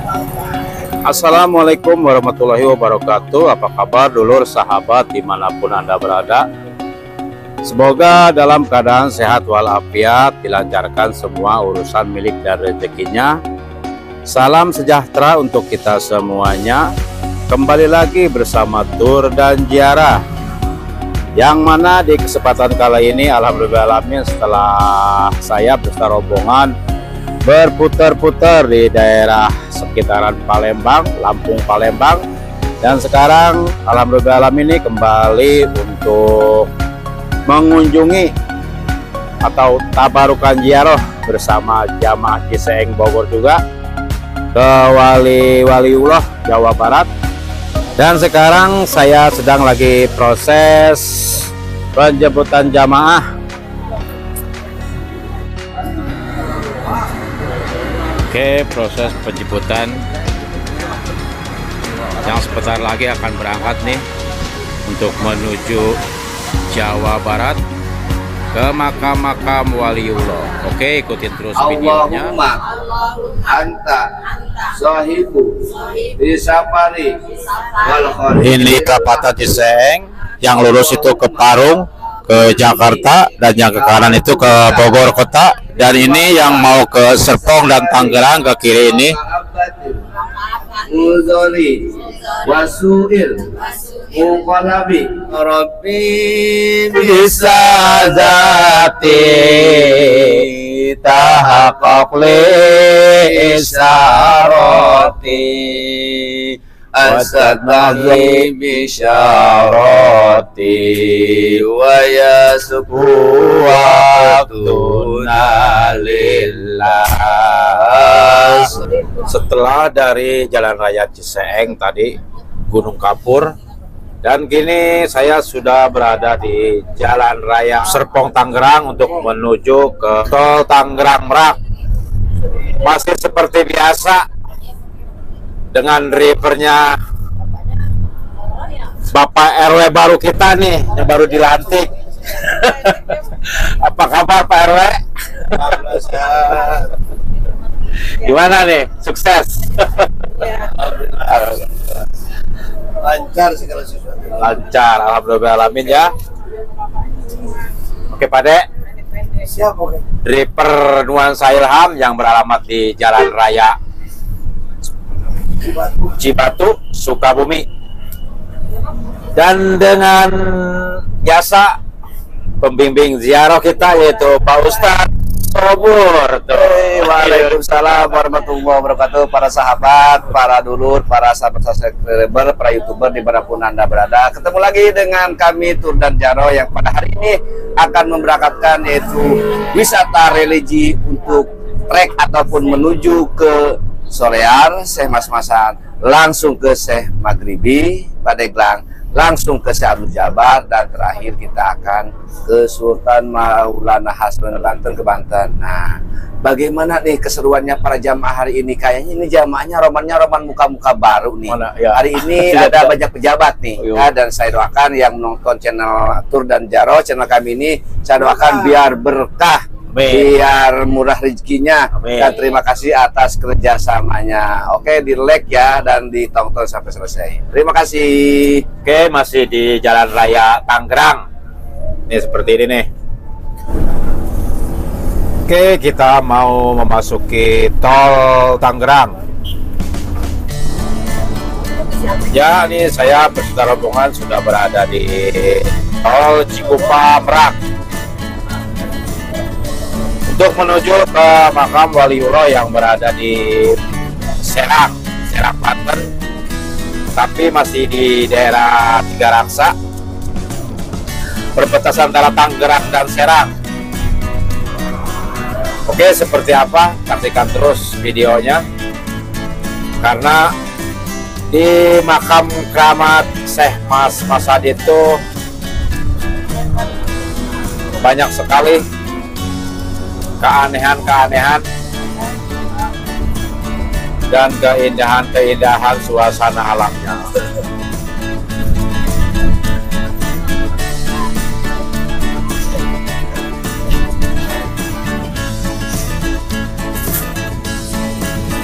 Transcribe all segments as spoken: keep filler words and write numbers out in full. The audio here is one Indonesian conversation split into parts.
Assalamualaikum warahmatullahi wabarakatuh. Apa kabar dulur sahabat dimanapun Anda berada? Semoga dalam keadaan sehat walafiat, dilancarkan semua urusan milik dan rezekinya. Salam sejahtera untuk kita semuanya. Kembali lagi bersama Tur dan Ziarah, yang mana di kesempatan kali ini alhamdulillahirrahmanirrahim setelah saya beserta rombongan berputar-putar di daerah sekitaran Palembang, Lampung Palembang, dan sekarang alhamdulillahirrahmanirrahim ini kembali untuk mengunjungi atau tabarukan ziarah bersama jamaah Ciseeng Bogor juga ke Wali Waliullah Jawa Barat. Dan sekarang saya sedang lagi proses penjemputan jamaah. Oke, proses penjemputan yang sebentar lagi akan berangkat nih untuk menuju Jawa Barat ke makam-makam Waliullah. Oke, ikutin terus videonya. Allahumma anta sahibu bisafari wal khari. Ini Kapatan Ciseeng, yang lurus itu ke Parung, ke Jakarta, dan yang ke kanan itu ke Bogor kota. Dan ini yang mau ke Serpong dan Tangerang ke kiri ini. Uzoli wasuil muqalabi rabbi Bisa zati tahaqqaq li isyarati asadnahi bisyarati wa yasku waktuna lillah. Setelah dari Jalan Raya Ciseeng tadi, Gunung Kapur, dan kini saya sudah berada di Jalan Raya Serpong Tangerang untuk menuju ke Tol Tangerang Merak. Masih seperti biasa dengan drivernya Bapak R W baru kita nih, yang baru dilantik. Apa kabar Pak R W? Gimana nih, sukses? lancar segala sesuatu. Lancar, alhamdulillahirrahmanirrahim ya. Oke Pak Dek, Siap, oke. driver Nuansa Ilham yang beralamat di Jalan Raya Cibatu, Sukabumi, dan dengan jasa pembimbing ziarah kita yaitu Pak Ustadz Sobur. Hey, waalaikumsalam warahmatullahi wabarakatuh. Para sahabat, para dulur, para sahabat subscriber, para youtuber dimanapun Anda berada, ketemu lagi dengan kami Tur dan Ziarah yang pada hari ini akan memberangkatkan yaitu wisata religi untuk trek ataupun menuju ke Sorear, Syekh Mas-Masan, langsung ke Syekh Maghribi, Pandeglang, langsung ke Syekh Abdul Jabar, dan terakhir kita akan ke Sultan Maulana Hasan Banten ke Banten. Nah, bagaimana nih keseruannya para jamaah hari ini? Kayaknya ini jamaahnya romannya roman muka-muka baru nih. Mana, ya. Hari ini ada banyak pejabat nih, ya, dan saya doakan yang menonton channel Tur dan Ziarah, channel kami ini, saya doakan biar berkah, Amin. biar murah rezekinya. Amin. Dan terima kasih atas kerjasamanya. Oke, di like ya dan ditonton sampai selesai. Terima kasih. Oke, masih di Jalan Raya Tangerang. Ini seperti ini nih. Oke, kita mau memasuki Tol Tangerang. Ya, ini saya beserta rombongan sudah berada di Tol Cikupa Merak untuk menuju ke makam Waliullah yang berada di Serang, Serang Banten, tapi masih di daerah Tiga Raksa, perbatasan antara Tangerang dan Serang. Oke, seperti apa? Saksikan terus videonya, karena di makam keramat Syekh Mas Masad itu banyak sekali keanehan-keanehan dan keindahan-keindahan suasana alamnya.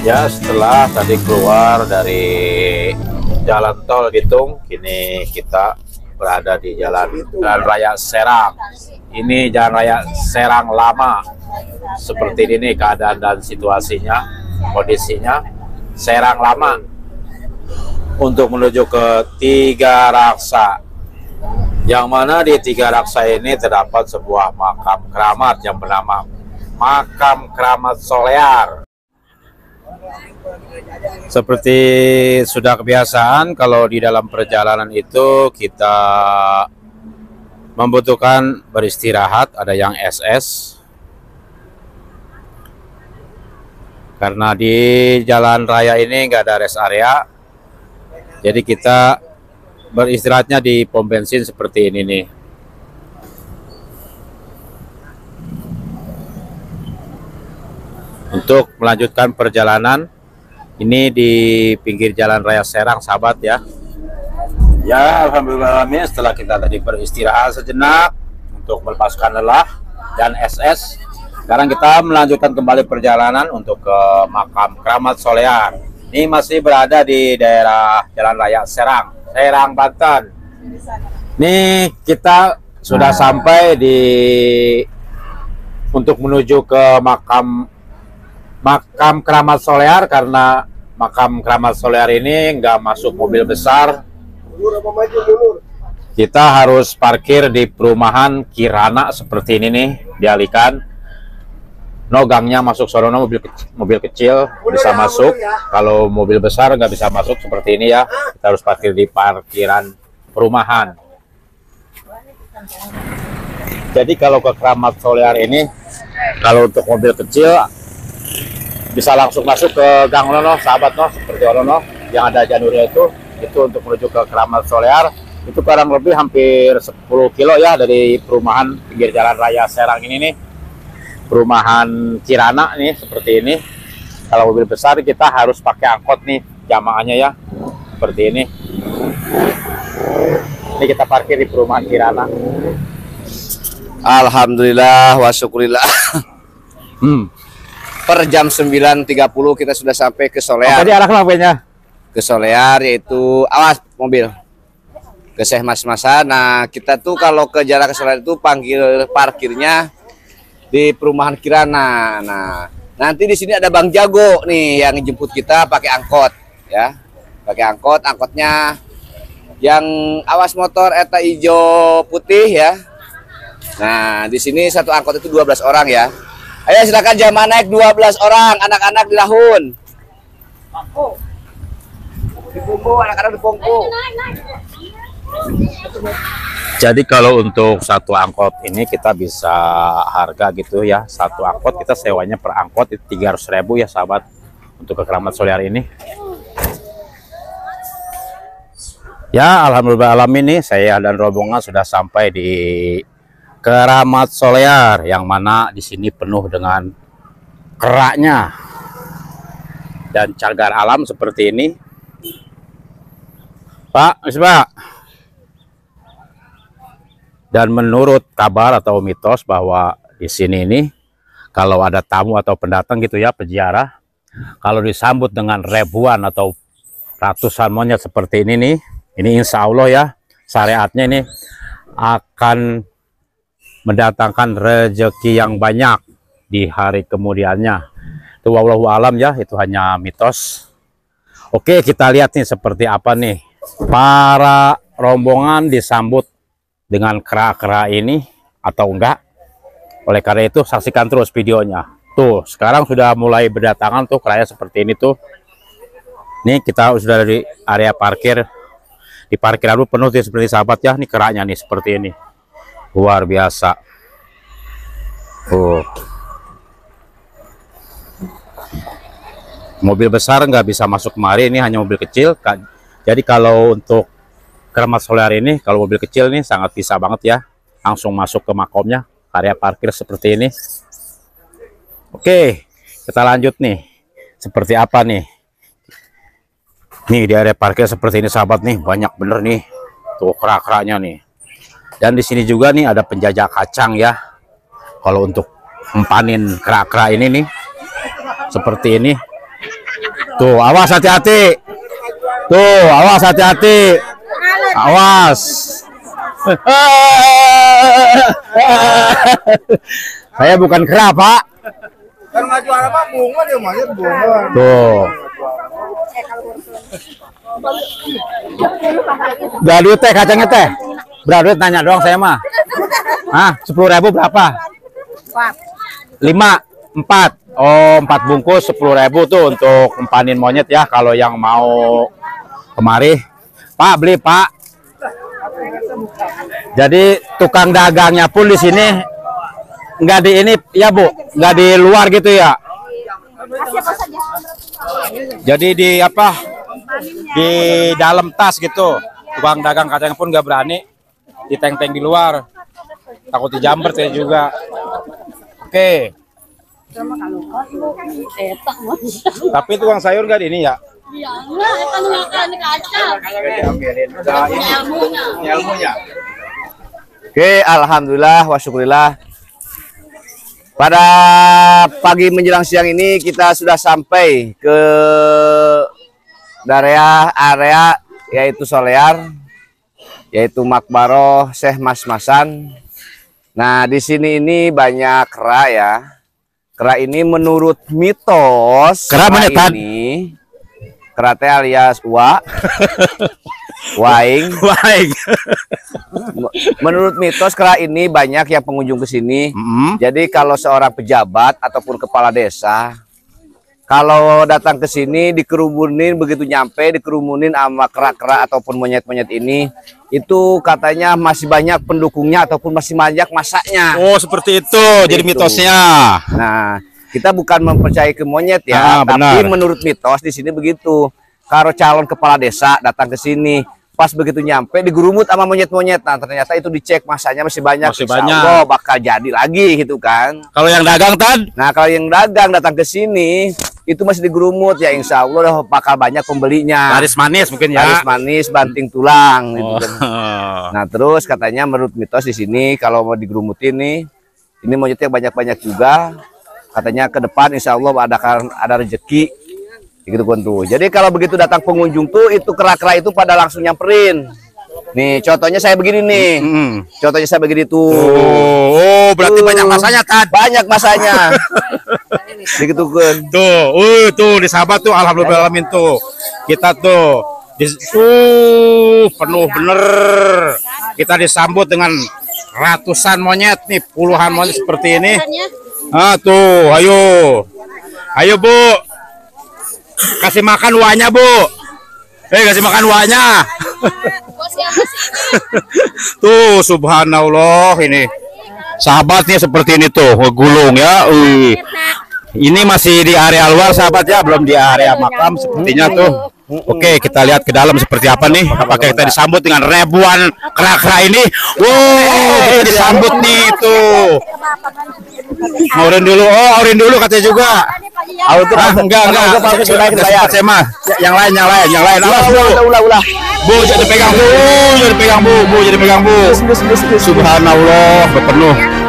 Ya, setelah tadi keluar dari jalan tol Bitung, kini kita berada di jalan, jalan raya Serang. Ini jalan raya Serang lama. Seperti ini keadaan dan situasinya, kondisinya Serang lama. Untuk menuju ke Tiga Raksa, yang mana di Tiga Raksa ini terdapat sebuah makam keramat yang bernama Makam Keramat Solear. Seperti sudah kebiasaan, kalau di dalam perjalanan itu kita membutuhkan beristirahat, ada yang S S. Karena di jalan raya ini nggak ada rest area, jadi kita beristirahatnya di pom bensin seperti ini nih. Untuk melanjutkan perjalanan ini di pinggir jalan raya Serang, sahabat ya. Ya, alhamdulillah setelah kita tadi beristirahat sejenak untuk melepaskan lelah dan S S, sekarang kita melanjutkan kembali perjalanan untuk ke Makam Keramat Solear. Ini masih berada di daerah jalan raya Serang, Serang, Banten. Nih kita sudah sampai di untuk menuju ke makam Makam Keramat Solear, karena Makam Keramat Solear ini nggak masuk mobil besar. Kita harus parkir di perumahan Kirana seperti ini nih, dialihkan. No, gangnya masuk sono, mobil kecil, mobil kecil bisa masuk. Kalau mobil besar nggak bisa masuk seperti ini ya. Kita harus parkir di parkiran perumahan. Jadi kalau ke Keramat Solear ini, kalau untuk mobil kecil bisa langsung masuk ke gang Lono, sahabat no, seperti Lono yang ada jalurnya itu, itu untuk menuju ke Keramat Solear. Itu kurang lebih hampir sepuluh kilo ya dari perumahan pinggir jalan raya Serang ini nih, perumahan Kirana nih seperti ini. Kalau mobil besar kita harus pakai angkot nih jamaahnya ya, seperti ini. Ini kita parkir di perumahan Kirana. Alhamdulillah wa syukurillah. Hmm. Per jam sembilan tiga puluh kita sudah sampai ke Solear. Tadi arah mobilnya ke Solear, yaitu awas mobil ke Syekh Mas-Masan. Nah, kita tuh kalau ke jalan ke Solear itu panggil parkirnya di perumahan Kirana. Nah, nanti di sini ada Bang Jago nih yang jemput kita pakai angkot ya. Pakai angkot, angkotnya yang awas motor eta hijau putih ya. Nah, di sini satu angkot itu dua belas orang ya. Ayo silakan jamaah naik dua belas orang, anak-anak di lahun. Di pungku, anak-anak di pungku. Jadi kalau untuk satu angkot ini kita bisa harga gitu ya, satu angkot kita sewanya per angkot itu tiga ratus ribu ya sahabat, untuk ke Keramat Solear ini. Ya alhamdulillah alam ini saya dan rombongan sudah sampai di Keramat Solear, yang mana di sini penuh dengan keraknya dan cagar alam seperti ini. Pak, Pak. Dan menurut kabar atau mitos bahwa di sini ini kalau ada tamu atau pendatang gitu ya, peziarah, kalau disambut dengan ribuan atau ratusan monyet seperti ini nih, ini insya Allah ya syariatnya ini akan mendatangkan rezeki yang banyak di hari kemudiannya. Itu wallahu alam ya, itu hanya mitos. Oke, kita lihat nih seperti apa nih para rombongan disambut dengan kera-kera ini atau enggak. Oleh karena itu saksikan terus videonya. Tuh, sekarang sudah mulai berdatangan tuh keranya seperti ini tuh. Nih kita sudah dari area parkir. Di parkiran dulu penuh tuh seperti sahabat ya, nih keranya nih seperti ini. Luar biasa. Oh. Mobil besar nggak bisa masuk kemari, ini hanya mobil kecil. Jadi kalau untuk Keramat Solear ini, kalau mobil kecil nih sangat bisa banget ya, langsung masuk ke makomnya, area parkir seperti ini. Oke, kita lanjut nih. Seperti apa nih? Nih di area parkir seperti ini sahabat nih, banyak bener nih. Tuh kera-keranya nih. Dan di sini juga nih ada penjajah kacang ya. Kalau untuk empanin kera-kera ini nih, seperti ini. Tuh, awas hati-hati. Tuh, awas hati-hati. Awas. Saya bukan kera, Pak. Kan maju arah Pak bunga dia mah bunga. Tuh. Gak duit teh kacangnya teh. Berapa duit nanya doang saya mah. Hah, sepuluh ribu berapa? Lima, empat. Oh, empat bungkus sepuluh ribu tuh untuk empanin monyet ya. Kalau yang mau kemari, Pak beli Pak. Jadi tukang dagangnya pun di sini nggak di ini ya Bu, nggak di luar gitu ya. Jadi di apa? Di dalam tas gitu. Tukang dagang kacang pun nggak berani diteng-teng di luar. Takut dijamber saya juga. Oke. Tapi tukang sayur nggak di ini ya? Iya, enggak, itu makan kacang. Ilmunya. Oke, alhamdulillah wa syukurillah. Pada pagi menjelang siang ini kita sudah sampai ke area area yaitu Solear, yaitu Makbaroh Syekh Mas-Masan. Nah, di sini ini banyak kera ya. Kera ini menurut mitos Kera mana ini kera teh alias wa waing. Baik. Menurut mitos kera ini banyak yang pengunjung ke sini. Mm-hmm. Jadi kalau seorang pejabat ataupun kepala desa kalau datang ke sini dikerumunin, begitu nyampe dikerumunin sama kera-kera ataupun monyet-monyet ini, itu katanya masih banyak pendukungnya ataupun masih banyak masaknya. Oh, seperti itu. Jadi Itu. mitosnya. Nah, kita bukan mempercayai ke monyet ya, Ah, tapi benar. menurut mitos di sini begitu. Kalau calon kepala desa datang ke sini, pas begitu nyampe digurumut sama monyet-monyet. Nah, ternyata itu dicek masanya masih banyak. Masih Insya banyak. Allah bakal jadi lagi gitu kan. Kalau yang dagang Tan? Nah, kalau yang dagang datang ke sini itu masih digurumut ya, insya Allah bakal banyak pembelinya. Laris manis mungkin ya. Laris manis, banting tulang gitu Oh. kan. Nah, terus katanya menurut mitos di sini kalau mau digerumutin nih, ini monyetnya banyak-banyak juga. Katanya ke depan insya Allah ada ada rezeki gitu kan tuh. Jadi kalau begitu datang pengunjung tuh itu kera-kera itu pada langsung nyamperin. Nih contohnya saya begini nih. Mm. Contohnya saya begini tuh. Oh, oh, berarti Tuh. banyak masanya Tan. Banyak masanya. Begitu kan. Tuh, uh, tuh di sahabat tuh alhamdulillah alamin tuh. Kita tuh di uh, penuh bener. Kita disambut dengan ratusan monyet nih, puluhan monyet seperti ini. Ah, tuh, ayo. Ayo, Bu. Kasih makan wanya, Bu. Eh, kasih makan wanya. Tuh, subhanallah ini. Sahabatnya seperti ini tuh, ngegulung ya. Uh. Ini masih di area luar sahabat ya, belum di area makam sepertinya tuh. Oke, kita lihat ke dalam seperti apa nih. Apakah kita disambut dengan ribuan kera-kera ini? Wow, disambut nih tuh. Aurin dulu, oh Aurin dulu katanya juga. Aurin tuh Ah, enggak, enggak. bagus, kita Enggak bayar. sempat saya mah. Yang lain, yang lain, yang lain. Awas, Bu. Ulah, ulah, ulah. Bu, jadi pegang Bu, jadi pegang Bu, Bu, jadi pegang Bu. Subhanallah, berpenuh.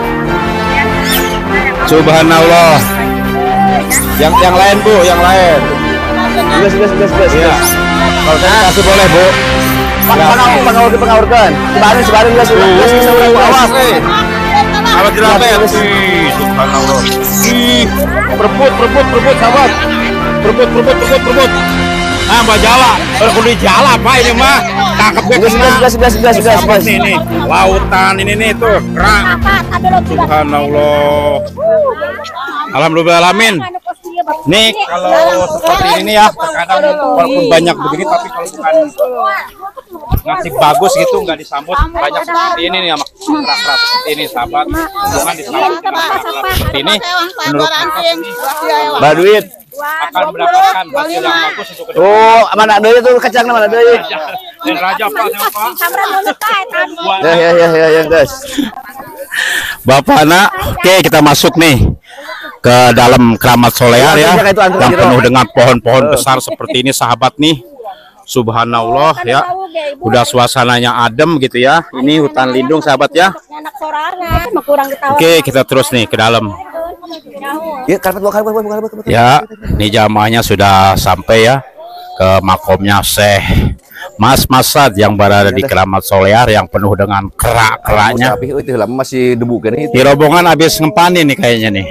Subhanallah. Yang yang lain Bu, yang lain. Gas, gas, gas, gas. Iya. Kalau saya kasih boleh Bu. Pengaur, pengaur, pengaurkan. Sebarin, sebarin, gas, gas, gas, gas, gas, Awas, gas. eh. Awas dirapet. Ih, subhanallah. Ih, perebut, perebut, perebut, sahabat. Perebut, perebut, perebut, perebut. Ah, Mbak Jala, berkulit jala Pak ini mah. Tangkap gue Gas, kena. gas, gas, gas, gas, Sahabat gas. nih, nih. Lautan ini nih tuh, kerak. Subhanallah. Alhamdulillah alamin. Nih kalau seperti ini ya, terkadang walaupun banyak begini tapi kalau bukan ngasih bagus gitu nggak disambut banyak seperti ini nih sama kerak-kerak seperti ini sahabat. Bukan disambut dengan kerak-kerak seperti ini menurut mitos ini Baduit. akan mendapatkan hasil yang bagus untuk kedepan. Oh, mana deui tuh kacang mana deui? Dan Raja Pak, siapa? Ya, ya, ya, ya, ya, guys. Bapak anak, oke kita masuk nih ke dalam keramat Solear ya, yang penuh dengan pohon-pohon besar seperti ini sahabat nih. Subhanallah ya, udah suasananya adem gitu ya. Ini hutan lindung sahabat ya. Oke kita terus nih ke dalam. Ya, karpet buka, buka, buka, buka, buka. Ya, ini jamaahnya sudah sampai ya ke makomnya Syekh Mas Masad yang berada di Keramat Solear yang penuh dengan kerak-keraknya. Tapi itu lama masih debu kan itu. Di rombongan habis ngempanin nih kayaknya nih.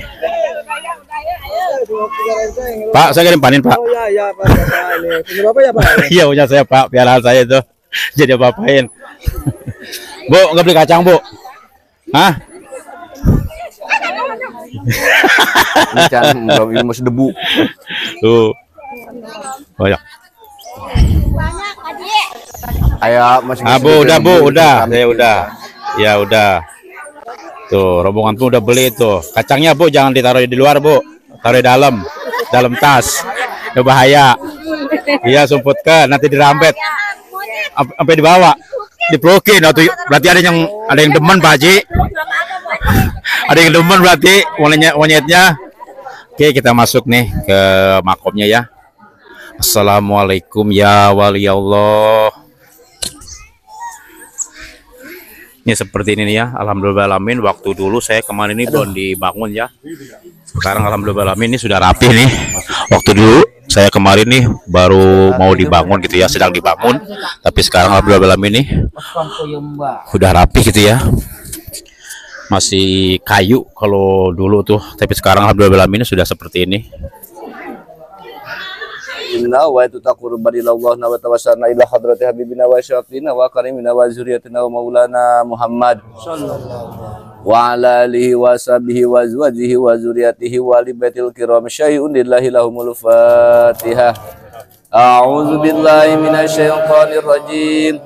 Pak, saya kirim panin, Pak. Oh ya, ya Pak, ya, Pak. Ini punya Bapak ya, Pak? Iya, punya saya, Pak. Pialaan saya itu. Jadi apa-apain. Bu, nggak beli kacang, Bu? Hah? Ini kan belum masih debu. Tuh. Oh ya. Kayak masih. Ah, Bu, udah, Bu, udah. Saya udah. Ya, udah. Tuh, rombongan pun udah beli tuh. Kacangnya, Bu, jangan ditaruh di luar, Bu. Taruh di dalam. Dalam tas. Itu bahaya. Iya, sumputkan, nanti dirambet. Sampai dibawa. Diplokin atau berarti ada yang ada yang demen, Pak Haji. Ada yang demen berarti monyet monyetnya. Oke, kita masuk nih ke makomnya ya. Assalamualaikum ya wali Allah. Ini seperti ini nih ya. Alhamdulillahirrahmanirrahim. Waktu dulu saya kemarin ini belum dibangun ya. Sekarang alhamdulillahirrahmanirrahim ini sudah rapi nih. Waktu dulu saya kemarin nih baru mau dibangun gitu ya, sedang dibangun. Tapi sekarang alhamdulillahirrahmanirrahim ini udah rapi gitu ya. Masih kayu kalau dulu tuh, tapi sekarang alhamdulillahirrahmanirrahim ini sudah seperti ini. Inna wa itu taqurban ila Allah wa tawassalna ila hadrati habibina wa syafiina wa karimina wa zuriyatina wa maulana Muhammad wa ala alihi wa sahbihi wa azwajihi wa zuriyatihi wa li baitil kiram syai'un lillahi lahumul fatihah. A'udzu billahi minasy syaithanir rajim.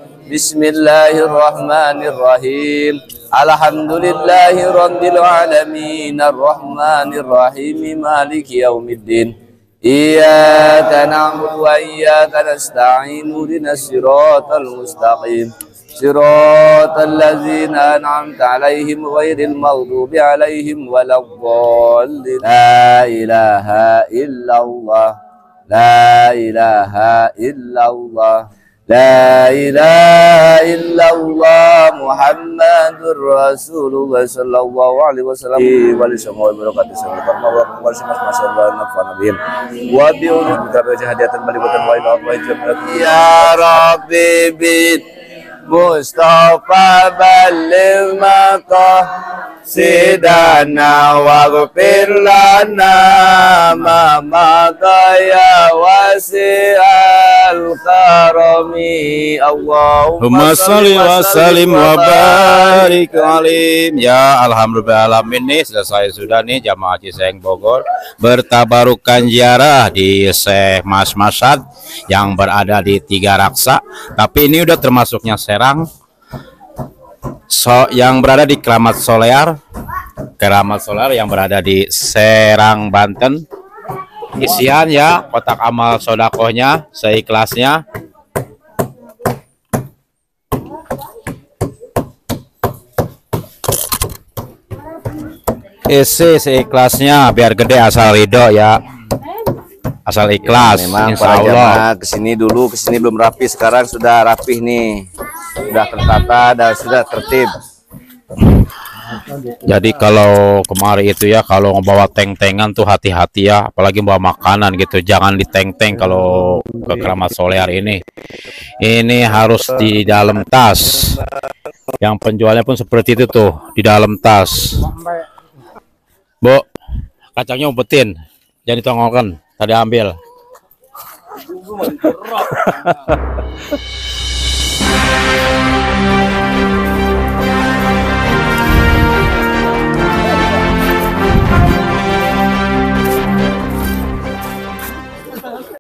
Bismillahirrahmanirrahim. Alhamdulillahi rabbil alamin arrahmanir rahim maliki yaumiddin. Iyyaka na'budu wa iyyaka nasta'in ihdinas siratal mustaqim siratal ladzina an'amta 'alaihim ghairil maghdubi 'alaihim waladdallin. La ilaha illallah, la ilaha illallah, la ilaha illallah Muhammadur Rasulullah sallallahu alaihi wasallam. Wa lisamu barakatuh sallallahu alaihi wasallam masyaallah nafana bihim wa bi'udhu bika hadiatan baligatan wa ila Allah ya rabbi bid Mustafa balligh maqasidana waghfir lana ma madaya wasi'al karami. Allahumma sholli wa sallim wa barik alim. Ya alhamdulillahirrahmanirrahim nih selesai sudah nih jamaah Haji Seng Bogor bertabarukan ziarah di Syekh Mas Masad yang berada di Tiga Raksa. Tapi ini udah termasuknya Serang. So, yang berada di Keramat Solear, Keramat Solear yang berada di Serang, Banten. Isian ya, kotak amal sodakohnya, seikhlasnya. Isi seikhlasnya, biar gede asal ridho ya. Asal ikhlas. Ya, memang para jamaah kesini dulu, kesini belum rapi, sekarang sudah rapih nih. Sudah tertata dan sudah tertib. Jadi kalau kemarin itu ya, kalau ngebawa teng-tengan tuh hati-hati ya, apalagi bawa makanan gitu, jangan diteng-teng kalau ke Keramat Solear ini. Ini harus di dalam tas. Yang penjualnya pun seperti itu tuh, di dalam tas. Bu, kacangnya umpetin, jangan ditongolkan, tadi ambil.